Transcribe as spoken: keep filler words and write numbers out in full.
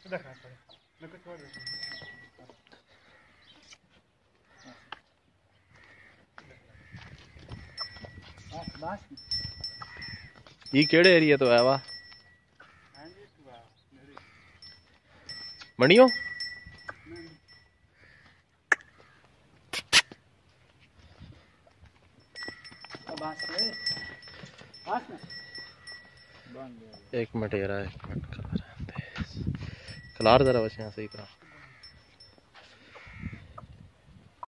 ये केड़े एरिया तो है वा मणियो एक मिनट यार एक मिनट कलार जरा बस यहाँ सही तरह